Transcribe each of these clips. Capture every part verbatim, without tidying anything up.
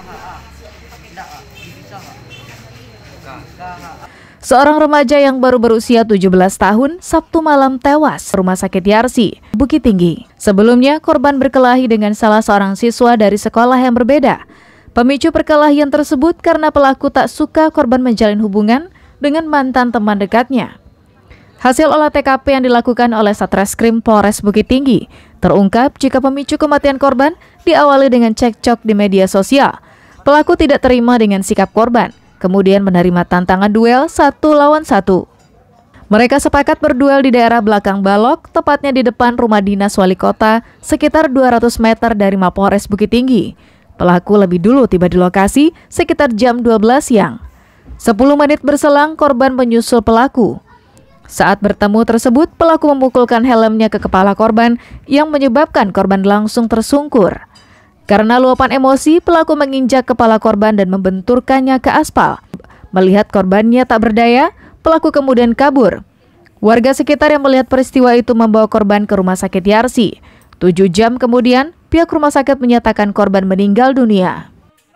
Seorang remaja yang baru berusia tujuh belas tahun Sabtu malam tewas Rumah Sakit Yarsi, Bukit Tinggi. Sebelumnya, korban berkelahi dengan salah seorang siswa dari sekolah yang berbeda. Pemicu perkelahian tersebut karena pelaku tak suka korban menjalin hubungan dengan mantan teman dekatnya. Hasil olah T K P yang dilakukan oleh Satreskrim Polres Bukit Tinggi terungkap jika pemicu kematian korban diawali dengan cekcok di media sosial. Pelaku tidak terima dengan sikap korban, kemudian menerima tantangan duel satu lawan satu. Mereka sepakat berduel di daerah belakang Balok, tepatnya di depan rumah dinas wali kota, sekitar dua ratus meter dari Mapolres Bukit Tinggi. Pelaku lebih dulu tiba di lokasi sekitar jam dua belas siang. sepuluh menit berselang, korban menyusul pelaku. Saat bertemu tersebut, pelaku memukulkan helmnya ke kepala korban yang menyebabkan korban langsung tersungkur. Karena luapan emosi, pelaku menginjak kepala korban dan membenturkannya ke aspal. Melihat korbannya tak berdaya, pelaku kemudian kabur. Warga sekitar yang melihat peristiwa itu membawa korban ke Rumah Sakit Yarsi. Tujuh jam kemudian, pihak rumah sakit menyatakan korban meninggal dunia.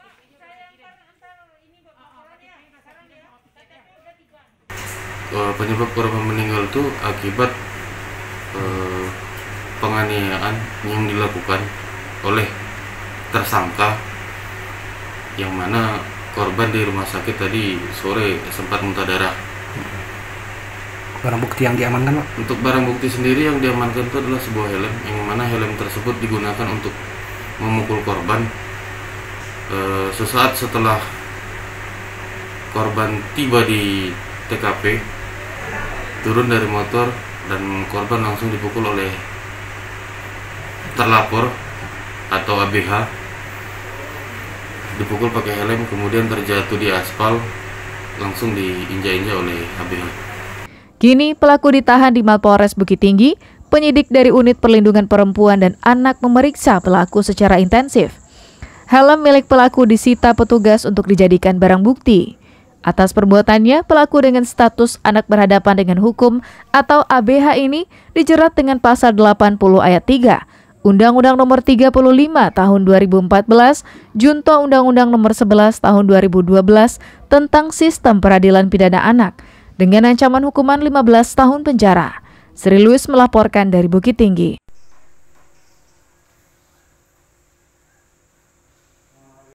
Penyebab korban meninggal itu akibat eh, penganiayaan yang dilakukan oleh tersangka, yang mana korban di rumah sakit tadi sore sempat muntah darah. Barang bukti yang diamankan, Pak? Untuk barang bukti sendiri yang diamankan itu adalah sebuah helm, yang mana helm tersebut digunakan untuk memukul korban. Eh, sesaat setelah korban tiba di T K P, turun dari motor dan korban langsung dipukul oleh terlapor atau A B H. Dipukul pakai helm, kemudian terjatuh di aspal, langsung diinjak-injak oleh A B H. Kini pelaku ditahan di Mapolres Bukit Tinggi. Penyidik dari Unit Perlindungan Perempuan dan Anak memeriksa pelaku secara intensif. Helm milik pelaku disita petugas untuk dijadikan barang bukti. Atas perbuatannya, pelaku dengan status anak berhadapan dengan hukum atau A B H ini dijerat dengan pasal delapan puluh ayat tiga Undang-Undang Nomor tiga puluh lima Tahun dua ribu empat belas, Junto Undang-Undang Nomor sebelas Tahun dua ribu dua belas tentang Sistem Peradilan Pidana Anak dengan ancaman hukuman lima belas tahun penjara. Sri Luis melaporkan dari Bukit Tinggi.